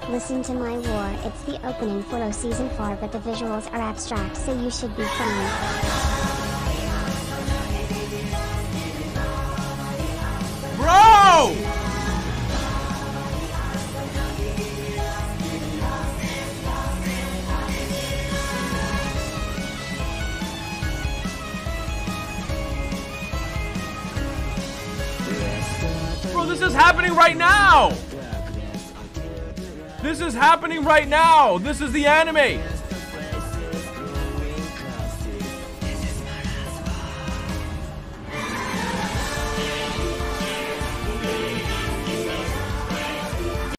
Listen to my war. It's the opening for Season 4, but the visuals are abstract, so you should be fine. Bro! Bro, this is happening right now! This is happening right now! This is the anime!